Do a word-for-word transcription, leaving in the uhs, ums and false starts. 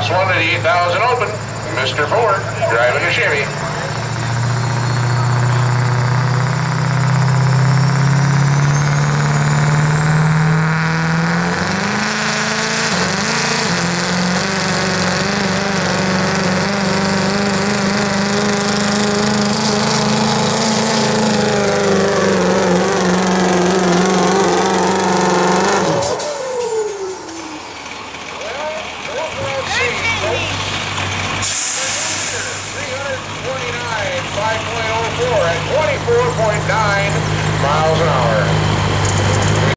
Last one at eight thousand open. Mister Ford driving a Chevy. five point oh four at twenty-four point nine miles an hour.